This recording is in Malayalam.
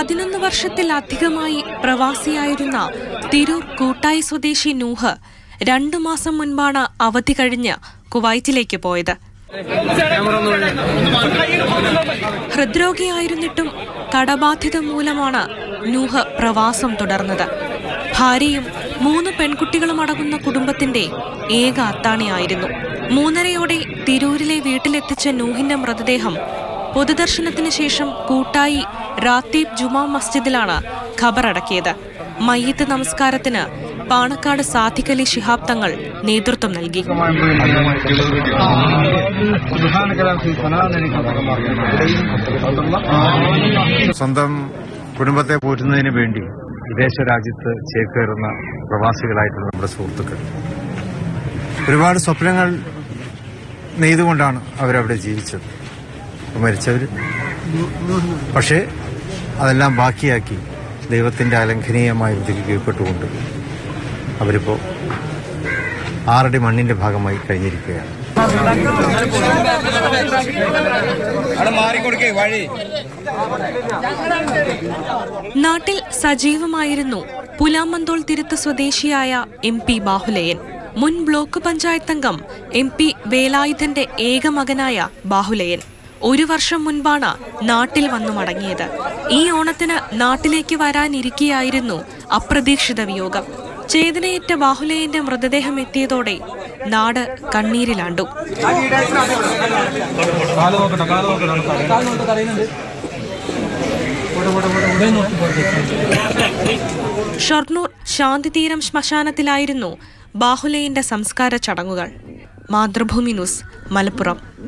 11 വർഷത്തിലധികമായി പ്രവാസിയായിരുന്ന തിരൂർ കൂട്ടായി സ്വദേശി നൂഹ് 2 മാസം മുൻപാണ് അവധി കഴിഞ്ഞ് കുവൈറ്റിലേക്ക് പോയത്. ഹൃദ്രോഗിയായിരുന്നിട്ടും കടബാധ്യത മൂലമാണ് നൂഹ് പ്രവാസം തുടർന്നത്. ഭാര്യയും 3 പെൺകുട്ടികളും അടങ്ങുന്ന കുടുംബത്തിന്റെ ഏക അത്താണിയായിരുന്നു. 3:30 തിരൂരിലെ വീട്ടിലെത്തിച്ച നൂഹിന്റെ മൃതദേഹം പൊതുദർശനത്തിന് ശേഷം കൂട്ടായി റാത്തീബ് ജുമാ മസ്ജിദിലാണ് ഖബറടക്കിയത്. മയ്യിത്ത് നമസ്കാരത്തിന് പാണക്കാട് സാദിഖ് അലി ശിഹാബ് തങ്ങൾ നേതൃത്വം നൽകി. സ്വന്തം കുടുംബത്തെ പോറ്റുന്നതിന് വേണ്ടി വിദേശ രാജ്യത്ത് ചേക്കേറുന്ന പ്രവാസികളായിട്ടുള്ള നമ്മുടെ സുഹൃത്തുക്കൾ ഒരുപാട് സ്വപ്നങ്ങൾ നെയ്തുകൊണ്ടാണ് അവരവിടെ ജീവിച്ചത്, മരിച്ചവർ. പക്ഷേ അതെല്ലാം ബാക്കിയാക്കി ദൈവത്തിന്റെ അലംഘനീയമായ വിധിക്ക് കീഴ്പ്പെട്ടുകൊണ്ട് അവരിപ്പോൾ 6 അടി മണ്ണിന്റെ ഭാഗമായി കഴിഞ്ഞിരിക്കുകയാണ്. നാട്ടിൽ സജീവമായിരുന്നു പുലാമന്തോൾ തിരുത്ത് സ്വദേശിയായ MP ബാഹുലയൻ. മുൻ ബ്ലോക്ക് പഞ്ചായത്ത് അംഗം MP വേലായുധന്റെ ഏക മകനായ ബാഹുലയൻ 1 വർഷം മുൻപാണ് നാട്ടിൽ വന്നു മടങ്ങിയത്. ഈ ഓണത്തിന് നാട്ടിലേക്ക് വരാനിരിക്കെയായിരുന്നു അപ്രതീക്ഷിത വിയോഗം. ചേതനയേറ്റ ബാഹുലയന്റെ മൃതദേഹം എത്തിയതോടെ നാട് കണ്ണീരിലാണ്ടു. ഷൊർണൂർ ശാന്തിതീരം ശ്മശാനത്തിലായിരുന്നു ബാഹുലയന്റെ സംസ്കാര ചടങ്ങുകൾ. മാതൃഭൂമി ന്യൂസ്, മലപ്പുറം.